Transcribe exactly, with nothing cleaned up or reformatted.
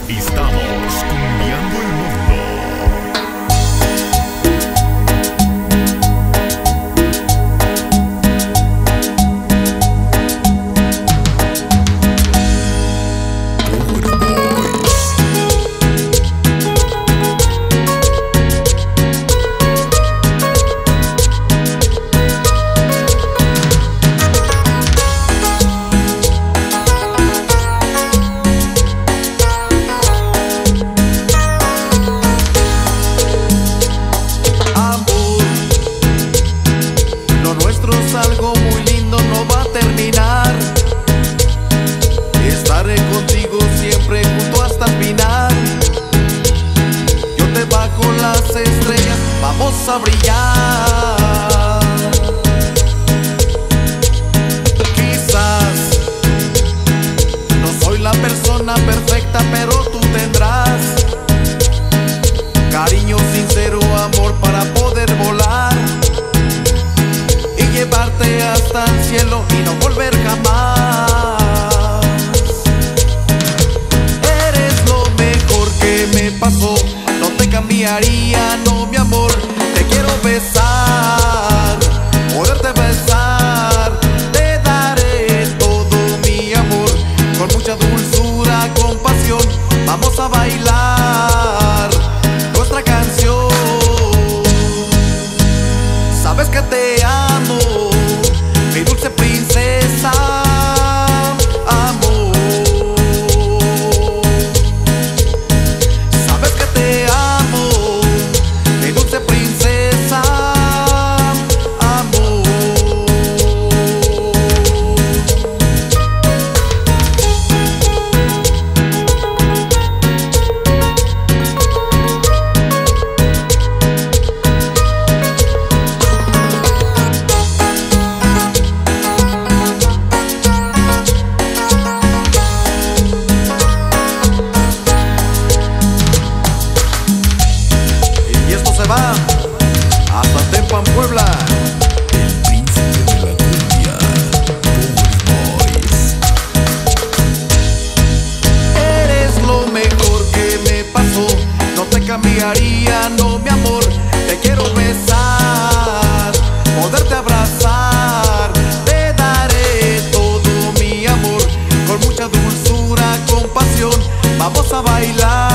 Estamos cambiando el mundo. Algo muy lindo no va a terminar. Estaré contigo siempre junto hasta el final. Yo te bajo las estrellas, vamos a brillar. Quizás no soy la persona perfecta, pero tú tendrás cariño sincero, amor para poder volar, llevarte hasta el cielo y no volver jamás. Eres lo mejor que me pasó, no te cambiaría, no mi amor. Te quiero besar, poderte besar, te daré todo mi amor. Con mucha dulzura, compasión, vamos a bailar nuestra canción. Sabes que te amo, mi dulce princesa, amor. Sabes que te amo, mi dulce princesa, amor. Hasta Tempan, Puebla. El príncipe de la cumbia, Power Boys. Eres lo mejor que me pasó, no te cambiaría, no mi amor. Te quiero besar, poderte abrazar, te daré todo mi amor. Con mucha dulzura, compasión, vamos a bailar